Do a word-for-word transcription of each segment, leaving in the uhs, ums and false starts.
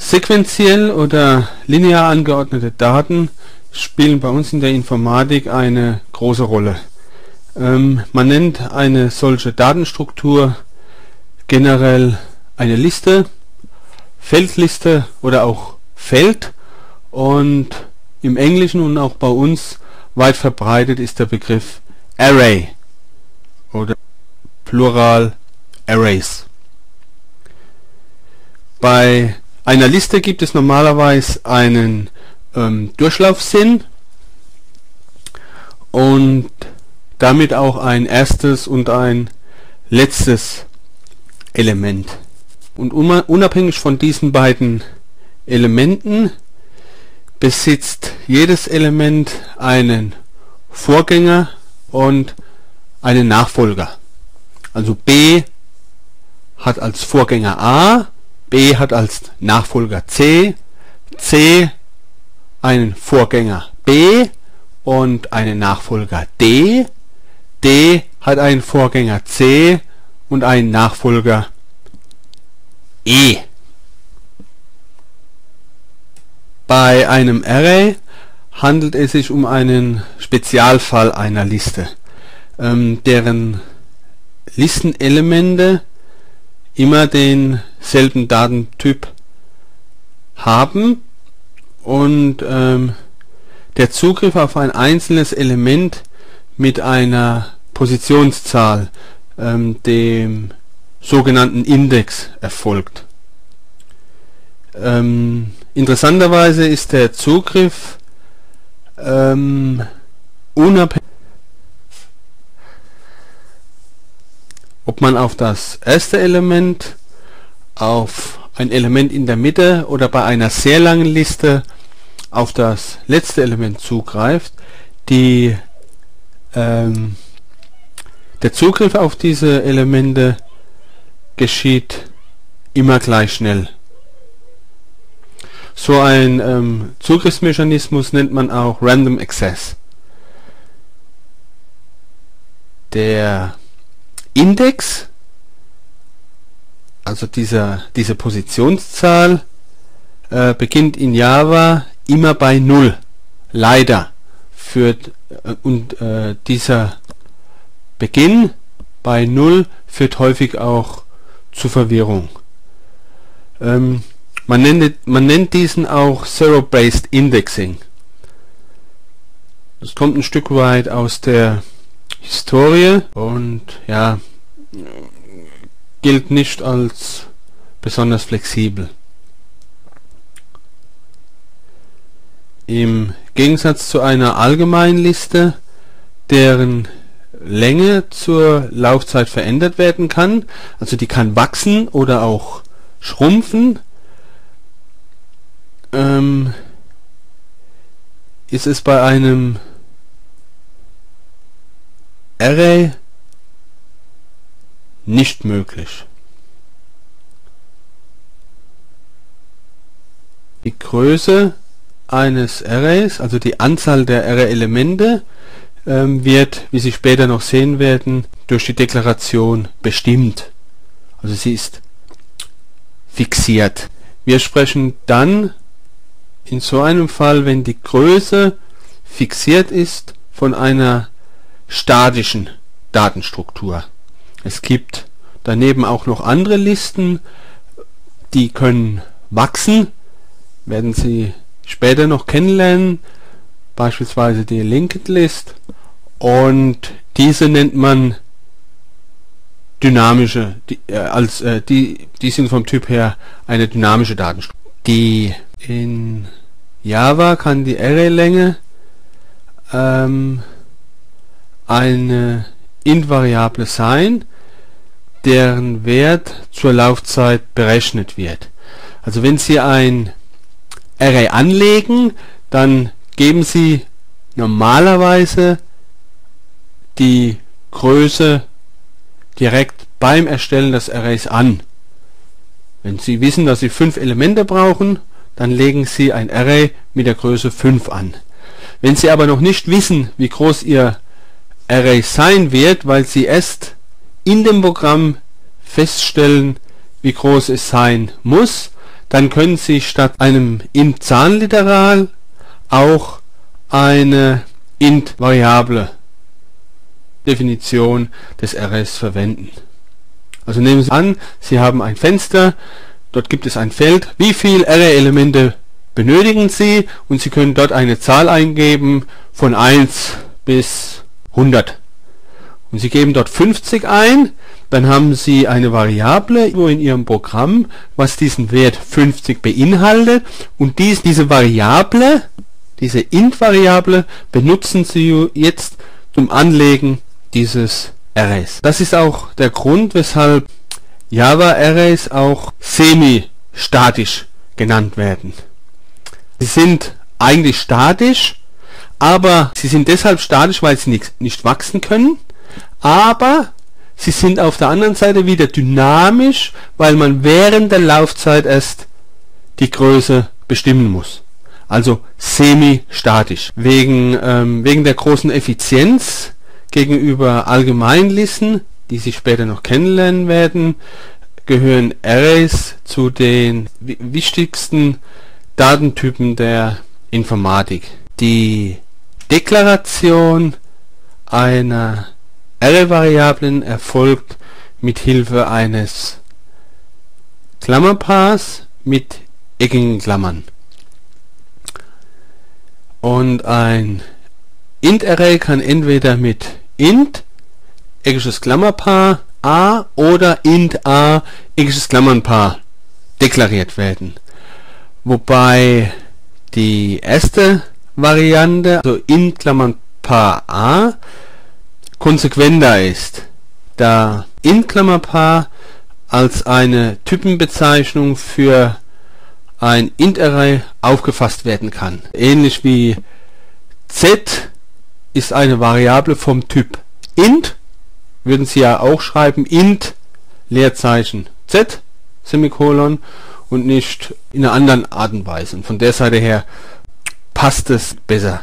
Sequenziell oder linear angeordnete Daten spielen bei uns in der Informatik eine große Rolle. Ähm, man nennt eine solche Datenstruktur generell eine Liste, Feldliste oder auch Feld, und im Englischen und auch bei uns weit verbreitet ist der Begriff Array oder Plural Arrays. Bei einer Liste gibt es normalerweise einen ähm, Durchlaufsinn und damit auch ein erstes und ein letztes Element. Und unabhängig von diesen beiden Elementen besitzt jedes Element einen Vorgänger und einen Nachfolger. Also B hat als Vorgänger A, B hat als Nachfolger C, C einen Vorgänger B und einen Nachfolger D, D hat einen Vorgänger C und einen Nachfolger E. Bei einem Array handelt es sich um einen Spezialfall einer Liste, ähm, deren Listenelemente immer denselben Datentyp haben und ähm, der Zugriff auf ein einzelnes Element mit einer Positionszahl, ähm, dem sogenannten Index, erfolgt. Ähm, interessanterweise ist der Zugriff ähm, unabhängig, ob man auf das erste Element, auf ein Element in der Mitte oder bei einer sehr langen Liste auf das letzte Element zugreift. Die, ähm, der Zugriff auf diese Elemente geschieht immer gleich schnell. So ein ähm, Zugriffsmechanismus nennt man auch Random Access. Der Index, also dieser, diese Positionszahl, äh, beginnt in Java immer bei null. Leider führt äh, und äh, dieser Beginn bei null führt häufig auch zu Verwirrung. Ähm, man, nennt, man nennt diesen auch Zero-Based Indexing. Das kommt ein Stück weit aus der Historie und ja, gilt nicht als besonders flexibel. Im Gegensatz zu einer allgemeinen Liste, deren Länge zur Laufzeit verändert werden kann, also die kann wachsen oder auch schrumpfen, ähm, ist es bei einem Array nicht möglich. Die Größe eines Arrays, also die Anzahl der Array-Elemente, ähm, wird, wie Sie später noch sehen werden, durch die Deklaration bestimmt. Also sie ist fixiert. Wir sprechen dann in so einem Fall, wenn die Größe fixiert ist, von einer statischen Datenstruktur. Es gibt daneben auch noch andere Listen, die können wachsen, werden Sie später noch kennenlernen, beispielsweise die Linked List, und diese nennt man dynamische, die, äh, als, äh, die, die sind vom Typ her eine dynamische Datenstruktur. Die in Java kann die Array-Länge ähm, eine Int-Variable sein, deren Wert zur Laufzeit berechnet wird. Also wenn Sie ein Array anlegen, dann geben Sie normalerweise die Größe direkt beim Erstellen des Arrays an. Wenn Sie wissen, dass Sie fünf Elemente brauchen, dann legen Sie ein Array mit der Größe fünf an. Wenn Sie aber noch nicht wissen, wie groß Ihr Array sein wird, weil Sie erst in dem Programm feststellen, wie groß es sein muss, dann können Sie statt einem int-Zahlenliteral auch eine int-Variable Definition des Arrays verwenden. Also nehmen Sie an, Sie haben ein Fenster, dort gibt es ein Feld, wie viele Array-Elemente benötigen Sie, und Sie können dort eine Zahl eingeben von eins bis hundert. Und Sie geben dort fünfzig ein, dann haben Sie eine Variable in Ihrem Programm, was diesen Wert fünfzig beinhaltet, und dies, diese Variable, diese int-Variable, benutzen Sie jetzt zum Anlegen dieses Arrays. Das ist auch der Grund, weshalb Java-Arrays auch semi-statisch genannt werden. Sie sind eigentlich statisch, aber sie sind deshalb statisch, weil sie nicht, nicht wachsen können, aber sie sind auf der anderen Seite wieder dynamisch, weil man während der Laufzeit erst die Größe bestimmen muss. Also semi-statisch. Wegen, ähm, wegen der großen Effizienz gegenüber Allgemeinlisten, die Sie später noch kennenlernen werden, gehören Arrays zu den wichtigsten Datentypen der Informatik. Die Deklaration einer Array-Variablen erfolgt mit Hilfe eines Klammerpaars mit eckigen Klammern. Und ein int-Array kann entweder mit int, eckiges Klammerpaar, a oder int a, eckiges Klammernpaar deklariert werden. Wobei die erste Variante, also int Klammernpaar a, konsequenter ist, da int Klammerpaar als eine Typenbezeichnung für ein int-Array aufgefasst werden kann. Ähnlich wie z ist eine Variable vom Typ int, würden Sie ja auch schreiben int Leerzeichen z, Semikolon, und nicht in einer anderen Art und Weise. Und von der Seite her passt es besser.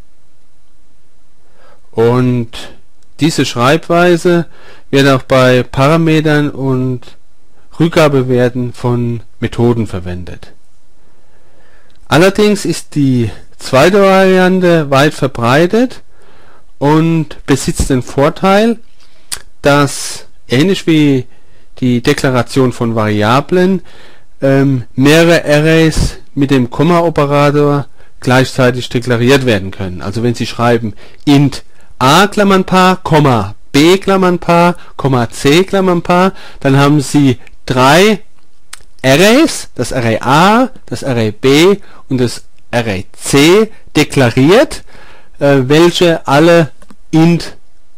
Und diese Schreibweise wird auch bei Parametern und Rückgabewerten von Methoden verwendet. Allerdings ist die zweite Variante weit verbreitet und besitzt den Vorteil, dass ähnlich wie die Deklaration von Variablen ähm, mehrere Arrays mit dem Komma-Operator gleichzeitig deklariert werden können. Also wenn Sie schreiben int a Klammernpaar, Komma b Klammernpaar, Komma c Klammernpaar, dann haben Sie drei Arrays, das Array a, das Array b und das Array c deklariert, äh, welche alle int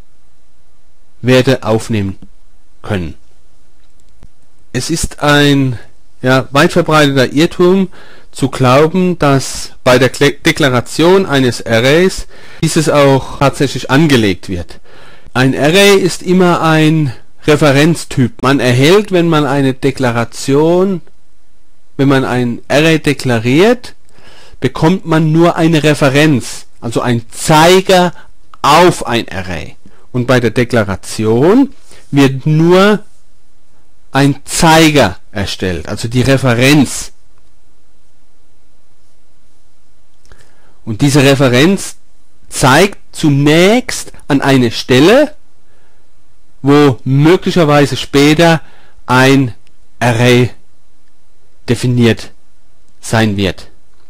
Werte aufnehmen können. Es ist ein ja, weit verbreiteter Irrtum zu glauben, dass bei der Kle Deklaration eines Arrays dieses auch tatsächlich angelegt wird. Ein Array ist immer ein Referenztyp. Man erhält, wenn man eine Deklaration, wenn man ein Array deklariert, bekommt man nur eine Referenz, also ein Zeiger auf ein Array. Und bei der Deklaration wird nur ein Zeiger erstellt, also die Referenz. Und diese Referenz zeigt zunächst an eine Stelle, wo möglicherweise später ein Array definiert sein wird.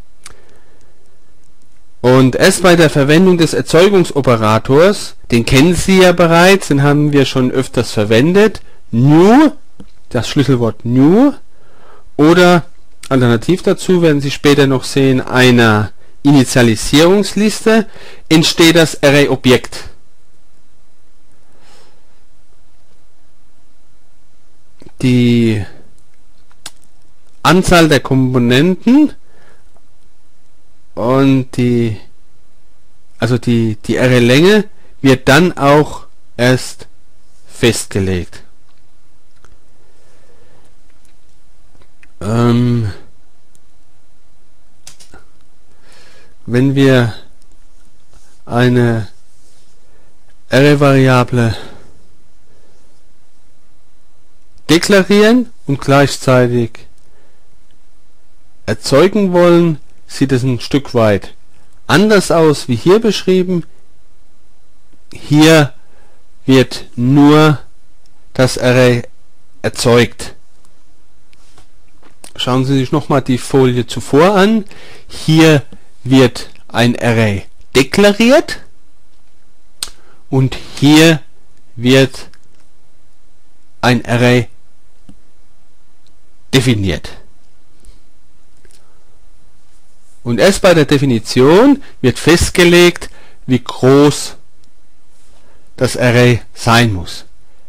Und erst bei der Verwendung des Erzeugungsoperators, den kennen Sie ja bereits, den haben wir schon öfters verwendet, new, das Schlüsselwort new, oder alternativ dazu werden Sie später noch sehen, einer Initialisierungsliste, entsteht das Array-Objekt. Die Anzahl der Komponenten und die also die die Array-Länge wird dann auch erst festgelegt. Ähm, wenn wir eine Array-Variable deklarieren und gleichzeitig erzeugen wollen, sieht es ein Stück weit anders aus wie hier beschrieben. Hier wird nur das Array erzeugt. Schauen Sie sich nochmal die Folie zuvor an. Hier wird ein Array deklariert und hier wird ein Array definiert. Und erst bei der Definition wird festgelegt, wie groß das Array sein muss.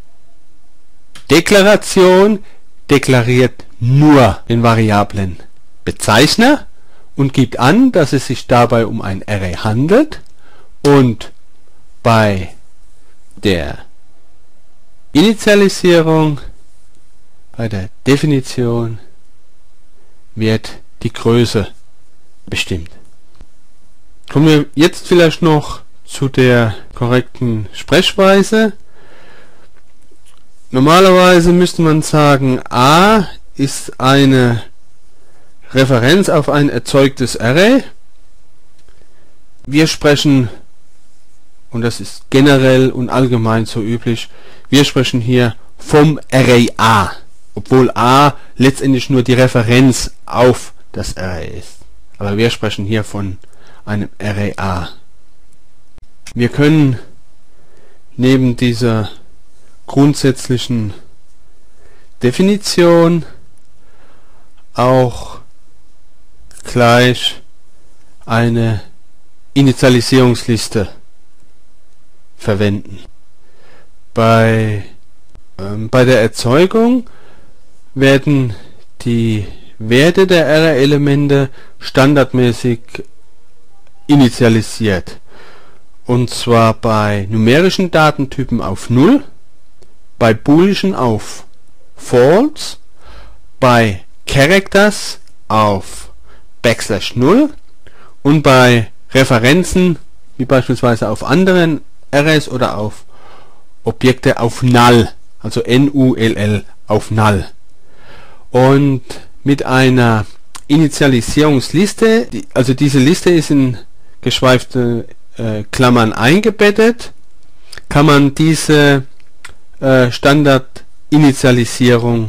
Deklaration deklariert nur den Variablenbezeichner und gibt an, dass es sich dabei um ein Array handelt, und bei der Initialisierung, bei der Definition wird die Größe bestimmt. Kommen wir jetzt vielleicht noch zu der korrekten Sprechweise. Normalerweise müsste man sagen, A ist eine Referenz auf ein erzeugtes Array. Wir sprechen, und das ist generell und allgemein so üblich, wir sprechen hier vom Array A, obwohl A letztendlich nur die Referenz auf das Array ist. Aber wir sprechen hier von einem Array A. Wir können neben dieser grundsätzlichen Definition auch gleich eine Initialisierungsliste verwenden. Bei, ähm, bei der Erzeugung werden die Werte der Array-Elemente standardmäßig initialisiert. Und zwar bei numerischen Datentypen auf null, bei boolischen auf false, bei characters auf backslash null und bei Referenzen, wie beispielsweise auf anderen Arrays oder auf Objekte, auf null, also N U L L, auf null. Und mit einer Initialisierungsliste, die, also diese Liste ist in geschweifte äh, Klammern eingebettet, kann man diese äh, Standard-Initialisierung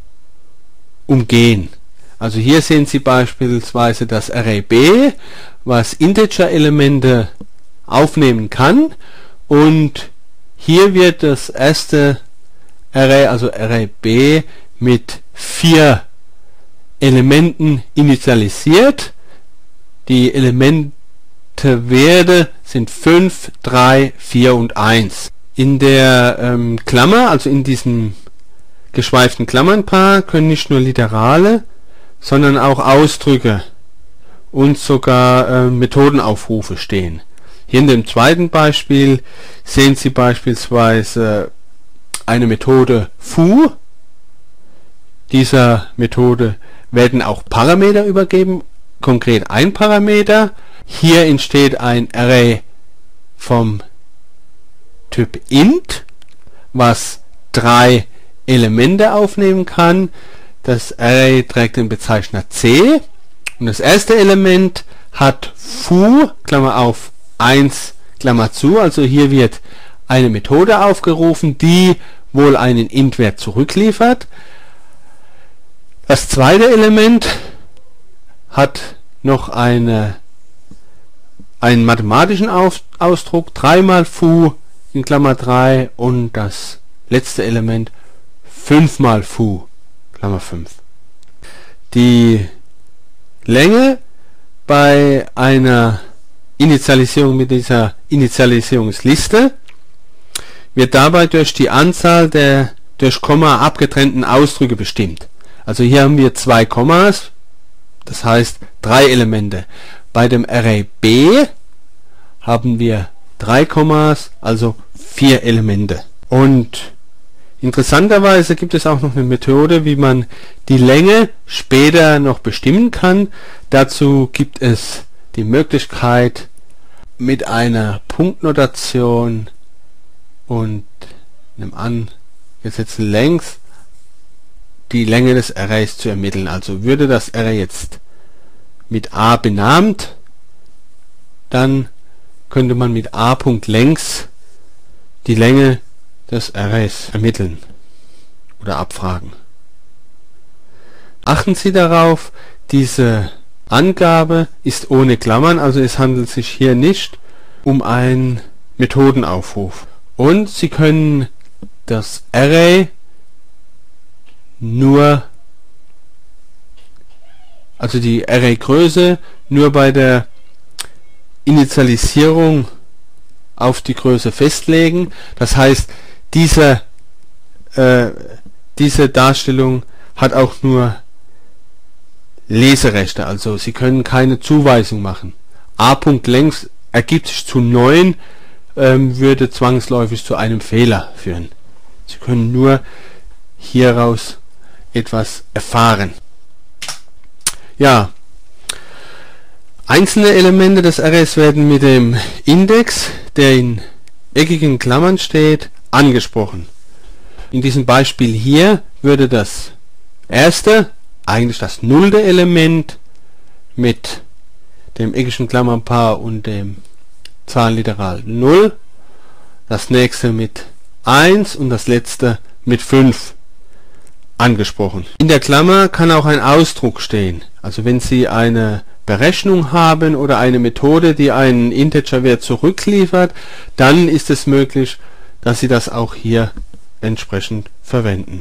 umgehen. Also hier sehen Sie beispielsweise das Array B, was Integer-Elemente aufnehmen kann, und hier wird das erste Array, also Array B, mit vier Elementen initialisiert. Die Elementewerte sind fünf, drei, vier und eins. In der ähm, Klammer, also in diesem geschweiften Klammernpaar, können nicht nur Literale, sondern auch Ausdrücke und sogar äh, Methodenaufrufe stehen. Hier in dem zweiten Beispiel sehen Sie beispielsweise eine Methode foo. Dieser Methode werden auch Parameter übergeben, konkret ein Parameter. Hier entsteht ein Array vom Typ int, was drei Elemente aufnehmen kann. Das Array trägt den Bezeichner c und das erste Element hat foo, Klammer auf, eins, Klammer zu, also hier wird eine Methode aufgerufen, die wohl einen int-Wert zurückliefert. Das zweite Element hat noch eine, einen mathematischen Auf, Ausdruck, drei mal foo in Klammer drei, und das letzte Element fünf mal foo, Klammer fünf. Die Länge bei einer Initialisierung mit dieser Initialisierungsliste wird dabei durch die Anzahl der durch Komma abgetrennten Ausdrücke bestimmt. Also hier haben wir zwei Kommas, das heißt drei Elemente. Bei dem Array B haben wir drei Kommas, also vier Elemente. Und interessanterweise gibt es auch noch eine Methode, wie man die Länge später noch bestimmen kann. Dazu gibt es die Möglichkeit, mit einer Punktnotation und einem angesetzten Length die Länge des Arrays zu ermitteln. Also würde das Array jetzt mit a benannt, dann könnte man mit a.längs die Länge des Arrays ermitteln oder abfragen. Achten Sie darauf, diese Angabe ist ohne Klammern, also es handelt sich hier nicht um einen Methodenaufruf. Und Sie können das Array nur, also die Arraygröße nur bei der Initialisierung auf die Größe festlegen. Das heißt, diese, äh, diese Darstellung hat auch nur Leserechte, also Sie können keine Zuweisung machen. a.längs ergibt sich zu neun, ähm, würde zwangsläufig zu einem Fehler führen. Sie können nur hieraus etwas erfahren. Ja, einzelne Elemente des Arrays werden mit dem Index, der in eckigen Klammern steht, angesprochen. In diesem Beispiel hier würde das erste, eigentlich das nullte Element mit dem eckigen Klammernpaar und dem Zahlenliteral null, das nächste mit eins und das letzte mit fünf angesprochen. In der Klammer kann auch ein Ausdruck stehen. Also wenn Sie eine Berechnung haben oder eine Methode, die einen Integerwert zurückliefert, dann ist es möglich, dass Sie das auch hier entsprechend verwenden.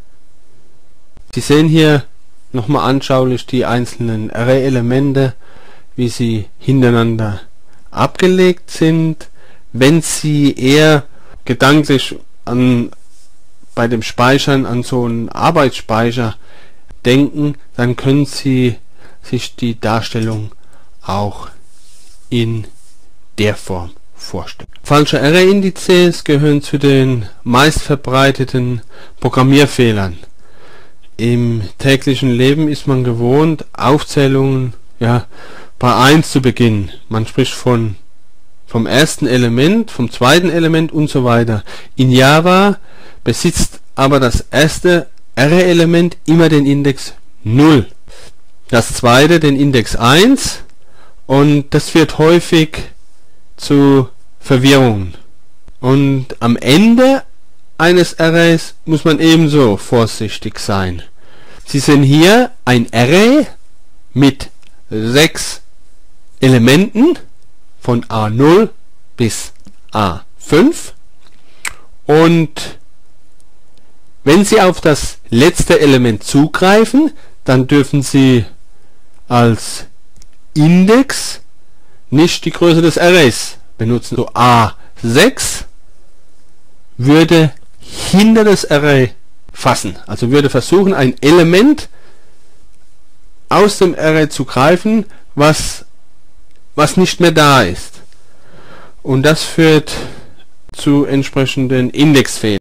Sie sehen hier nochmal anschaulich die einzelnen Array-Elemente, wie sie hintereinander abgelegt sind. Wenn Sie eher gedanklich an bei dem Speichern an so einen Arbeitsspeicher denken, dann können Sie sich die Darstellung auch in der Form vorstellen. Falsche Array-Indizes gehören zu den meistverbreiteten Programmierfehlern. Im täglichen Leben ist man gewohnt, Aufzählungen ja, bei eins zu beginnen. Man spricht von vom ersten Element, vom zweiten Element und so weiter. In Java besitzt aber das erste Array-Element immer den Index null, das zweite den Index eins, und das führt häufig zu Verwirrungen. Und am Ende eines Arrays muss man ebenso vorsichtig sein. Sie sehen hier ein Array mit sechs Elementen von A null bis A fünf, und wenn Sie auf das letzte Element zugreifen, dann dürfen Sie als Index nicht die Größe des Arrays benutzen. So A sechs würde hinter das Array fassen, also würde versuchen, ein Element aus dem Array zu greifen, was was nicht mehr da ist, und das führt zu entsprechenden Indexfehlern.